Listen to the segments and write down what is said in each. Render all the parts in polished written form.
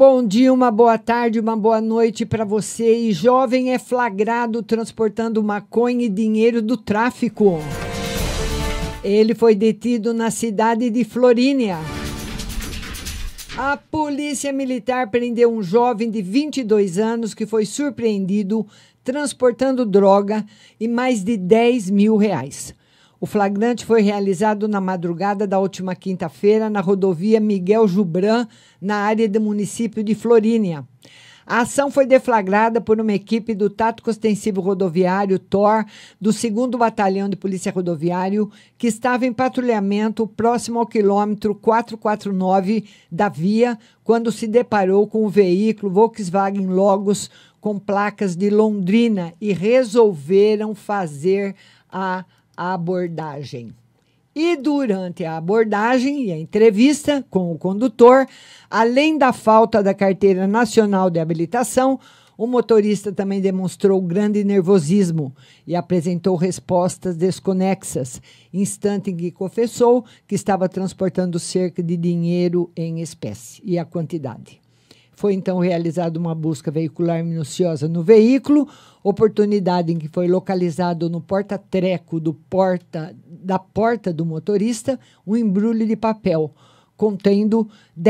bom dia, uma boa tarde, uma boa noite para você. E jovem é flagrado transportando maconha e dinheiro do tráfico. Ele foi detido na cidade de Florínea. A polícia militar prendeu um jovem de 22 anos que foi surpreendido transportando droga e mais de R$10 mil. O flagrante foi realizado na madrugada da última quinta-feira na rodovia Miguel Jubran, na área do município de Florínea. A ação foi deflagrada por uma equipe do Tático Ostensivo Rodoviário, TOR, do 2º Batalhão de Polícia Rodoviário, que estava em patrulhamento próximo ao quilômetro 449 da via, quando se deparou com o veículo Volkswagen Logos com placas de Londrina e resolveram fazer a abordagem. E durante a abordagem e a entrevista com o condutor, além da falta da carteira nacional de habilitação, o motorista também demonstrou grande nervosismo e apresentou respostas desconexas, instante em que confessou que estava transportando cerca de dinheiro em espécie e a quantidade. Foi então realizada uma busca veicular minuciosa no veículo, oportunidade em que foi localizado no porta-treco da porta do motorista um embrulho de papel contendo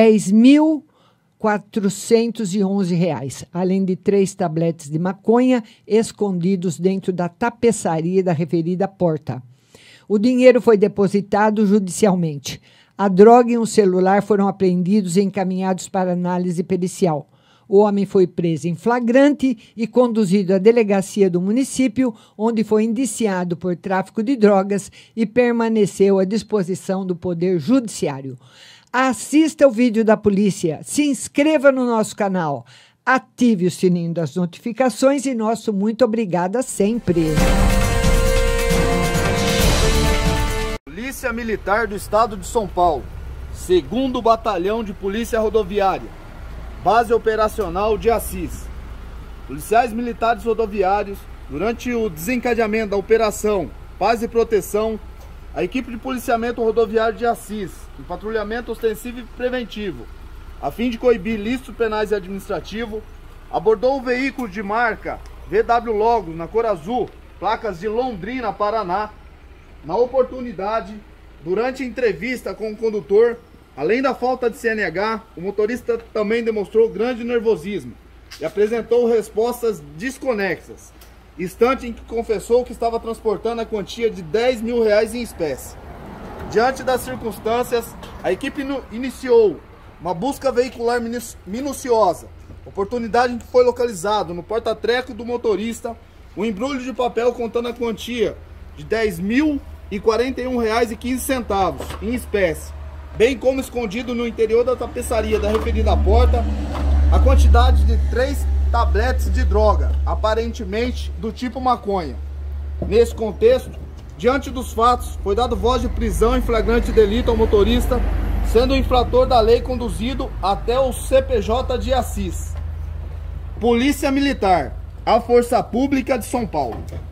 R$10.411, além de 3 tabletes de maconha escondidos dentro da tapeçaria da referida porta. O dinheiro foi depositado judicialmente. A droga e um celular foram apreendidos e encaminhados para análise pericial. O homem foi preso em flagrante e conduzido à delegacia do município, onde foi indiciado por tráfico de drogas e permaneceu à disposição do Poder Judiciário. Assista o vídeo da polícia, se inscreva no nosso canal, ative o sininho das notificações e nosso muito obrigada sempre. Polícia Militar do Estado de São Paulo, 2º Batalhão de Polícia Rodoviária, Base Operacional de Assis. Policiais militares rodoviários, durante o desencadeamento da Operação Paz e Proteção, a equipe de policiamento rodoviário de Assis, em patrulhamento ostensivo e preventivo, a fim de coibir ilícitos penais e administrativos, abordou o veículo de marca VW Logos, na cor azul, placas de Londrina, Paraná. Na oportunidade, durante a entrevista com o condutor, além da falta de CNH, o motorista também demonstrou grande nervosismo e apresentou respostas desconexas, instante em que confessou que estava transportando a quantia de R$10 mil em espécie. Diante das circunstâncias, a equipe iniciou uma busca veicular minuciosa, oportunidade em que foi localizado no porta-treco do motorista um embrulho de papel contando a quantia de R$10.041,15 em espécie, bem como escondido no interior da tapeçaria da referida porta a quantidade de 3 tabletes de droga, aparentemente do tipo maconha. Nesse contexto, diante dos fatos, foi dado voz de prisão em flagrante delito ao motorista, sendo o infrator da lei conduzido até o CPJ de Assis. Polícia Militar, a Força Pública de São Paulo.